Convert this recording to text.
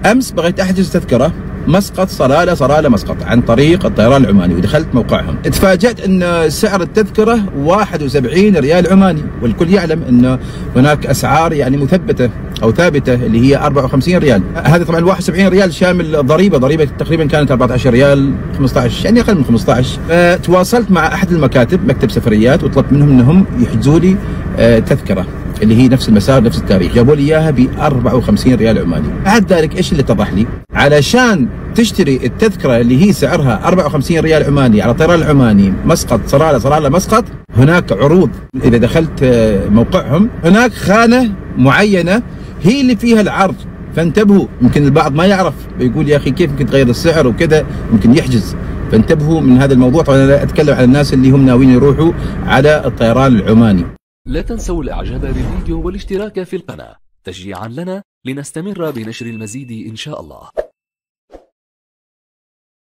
امس بغيت احجز تذكره مسقط صلاله مسقط عن طريق الطيران العماني، ودخلت موقعهم تفاجأت ان سعر التذكره 71 ريال عماني، والكل يعلم ان هناك اسعار يعني مثبته او ثابته اللي هي 54 ريال. هذا طبعا 71 ريال شامل ضريبه تقريبا كانت 14 ريال 15، يعني اقل من 15. تواصلت مع احد المكاتب، مكتب سفريات، وطلبت منهم انهم يحجزوا لي تذكره اللي هي نفس المسار نفس التاريخ، جابوا لي اياها ب 54 ريال عماني. بعد ذلك ايش اللي اتضح لي؟ علشان تشتري التذكره اللي هي سعرها 54 ريال عماني على الطيران العماني مسقط صلاله مسقط، هناك عروض. اذا دخلت موقعهم هناك خانه معينه هي اللي فيها العرض، فانتبهوا. يمكن البعض ما يعرف، بيقول يا اخي كيف ممكن تغير السعر وكذا، ممكن يحجز. فانتبهوا من هذا الموضوع. طبعا انا اتكلم عن الناس اللي هم ناويين يروحوا على الطيران العماني. لا تنسوا الاعجاب بالفيديو والاشتراك في القناة تشجيعا لنا لنستمر بنشر المزيد إن شاء الله.